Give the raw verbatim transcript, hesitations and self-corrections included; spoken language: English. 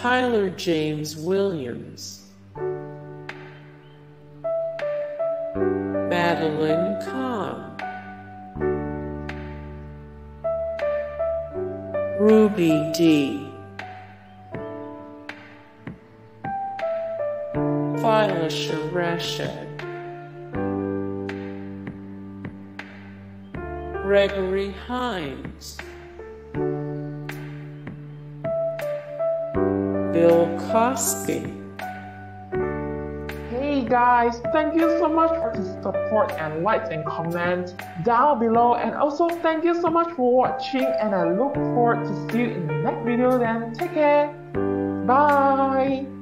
Tyler James Williams, Madeline Kahn, Ruby D, Phyllisha Rashad, Gregory Hines, Bill Cosby. Hey guys, thank you so much for the support and likes and comments down below, and also thank you so much for watching, and I look forward to see you in the next video. Then take care, bye.